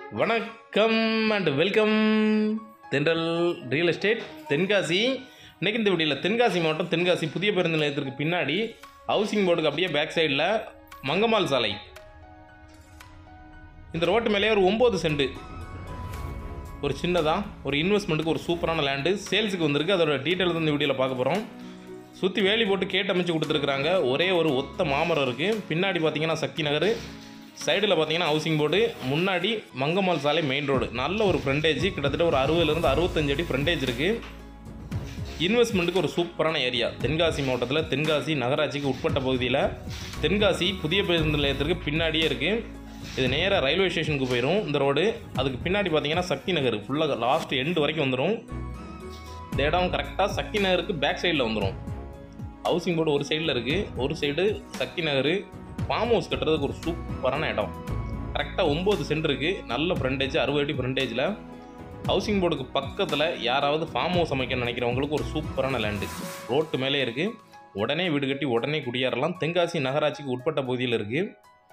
வணக்கம் and welcome Thendral real estate Tenkasi. இன்றைக்கி இந்த வீடியோவில் தென்காசி மாவட்டம் தென்காசி புதிய பேருந்து நிலையத்திற்கு பின்னாடி ஹவுசிங் போர்டுக்கு அப்படியே பேக் சைடில் மங்கம்மாள் சாலை, இந்த ரோட்டு மேலே ஒரு 9 சென்ட் ஒரு சின்னதாக ஒரு இன்வெஸ்ட்மெண்ட்டுக்கு ஒரு சூப்பரான லேண்டு சேல்ஸுக்கு வந்திருக்கு. அதோட டீட்டெயில் தான் இந்த வீடியோவில் பார்க்க போகிறோம். சுற்றி வேலி போட்டு கேட்டு அமைச்சு கொடுத்துருக்குறாங்க. ஒரே ஒரு ஒத்த மாமரம் இருக்குது. பின்னாடி பார்த்தீங்கன்னா சக்தி நகர், சைடில் பார்த்தீங்கன்னா ஹவுசிங் போர்டு, முன்னாடி மங்கம்மாள் சாலை மெயின் ரோடு. நல்ல ஒரு ஃப்ரண்டேஜ், கிட்டத்தட்ட ஒரு 60லேருந்து 65 அடி ஃப்ரண்டேஜ் இருக்குது. இன்வெஸ்ட்மெண்ட்டுக்கு ஒரு சூப்பரான ஏரியா. தென்காசி மாவட்டத்தில் தென்காசி நகராட்சிக்கு உட்பட்ட பகுதியில் தென்காசி புதிய பேருந்து நிலையத்திற்கு பின்னாடியே இருக்குது. இது நேராக ரயில்வே ஸ்டேஷனுக்கு போயிடும் இந்த ரோடு. அதுக்கு பின்னாடி பார்த்தீங்கன்னா சக்தி நகர் ஃபுல்லாக லாஸ்ட் எண்டு வரைக்கும் வந்துடும். இந்த இடம் கரெக்டாக சக்தி நகருக்கு பேக் சைடில் வந்துடும். ஹவுசிங் போர்டு ஒரு சைடில் இருக்குது, ஒரு side Sakthi Nagar. Farm house கட்டுறதுக்கு ஒரு சூப்பரான இடம். கரெக்டாக 9 சென்ட் இருக்குது. நல்ல ஃப்ரண்டேஜ், 60 அடி ஃப்ரண்டேஜில். ஹவுசிங் போர்டுக்கு பக்கத்தில் யாராவது ஃபார்ம் ஹவுஸ் அமைக்க நினைக்கிறவங்களுக்கு ஒரு சூப்பரான லேண்டு ரோட்டு மேலே இருக்குது. உடனே வீடு கட்டி உடனே குடியேறலாம். தென்காசி நகராட்சிக்கு உட்பட்ட பகுதியில் இருக்குது.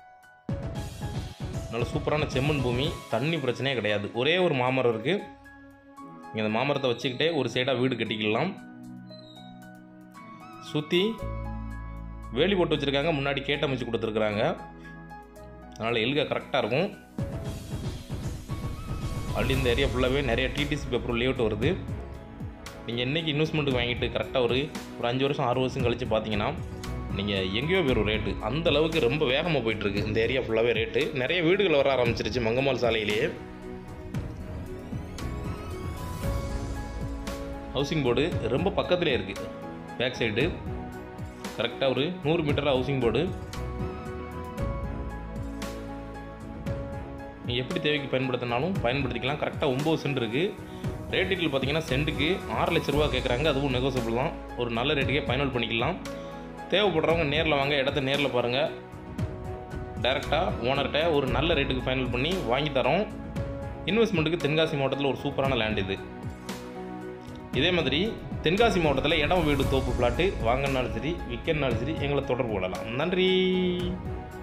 நல்ல சூப்பரான செம்மண் பூமி, தண்ணி பிரச்சனையே கிடையாது. ஒரே ஒரு மாமரம் இருக்குது. இந்த மாமரத்தை வச்சுக்கிட்டே ஒரு சைடாக வீடு கட்டிக்கலாம். சுற்றி வேலி போட்டு வச்சுருக்காங்க, முன்னாடி கேட்டு அமைச்சு கொடுத்துருக்குறாங்க. அதனால் எல்கா கரெக்டாக இருக்கும். அப்படி இந்த ஏரியா ஃபுல்லாகவே நிறைய டிடிசி பேப்பர் லேஅவுட் வருது. நீங்கள் இன்றைக்கி இன்வெஸ்ட்மெண்ட்டுக்கு வாங்கிட்டு கரெக்டாக ஒரு 5 வருஷம் 6 வருஷம் கழித்து பார்த்தீங்கன்னா நீங்கள் எங்கேயோ போயிடும் ரேட்டு. அந்த அளவுக்கு ரொம்ப வேகமாக போயிட்டுருக்கு இந்த ஏரியா ஃபுல்லாகவே ரேட்டு. நிறைய வீடுகள் வர ஆரம்பிச்சிருச்சு மங்கம்மாள் சாலையிலேயே. ஹவுசிங் போர்டு ரொம்ப பக்கத்துலேயே இருக்குது. பேக் சைடு கரெக்டாக ஒரு 100 மீட்டரில் ஹவுசிங் போர்டு. நீங்கள் எப்படி தேவைக்கு பயன்படுத்தினாலும் பயன்படுத்திக்கலாம். கரெக்டாக 9 சென்ட் இருக்குது. ரேட் டீட்டெயில் பார்த்தீங்கன்னா சென்ட்டுக்கு 6 லட்ச ரூபா கேட்குறாங்க. அதுவும் நெகோசியபிள் தான். ஒரு நல்ல ரேட்டுக்கே ஃபைனல் பண்ணிக்கலாம். தேவைப்படுறவங்க நேரில் வாங்க, இடத்த நேரில் பாருங்கள். டைரெக்டாக ஓனர்கிட்ட ஒரு நல்ல ரேட்டுக்கு ஃபைனல் பண்ணி வாங்கி தரோம். இன்வெஸ்ட்மெண்ட்டுக்கு தென்காசி மாவட்டத்தில் ஒரு சூப்பரான லேண்ட் இது. இதே மாதிரி தென்காசி மாவட்டத்தில் இடம் வீடு தோப்பு பிளாட்டு வாங்கினாலும் சரி விற்கனாலும் சரி எங்களை தொடர்பு கொள்ளலாம். நன்றி.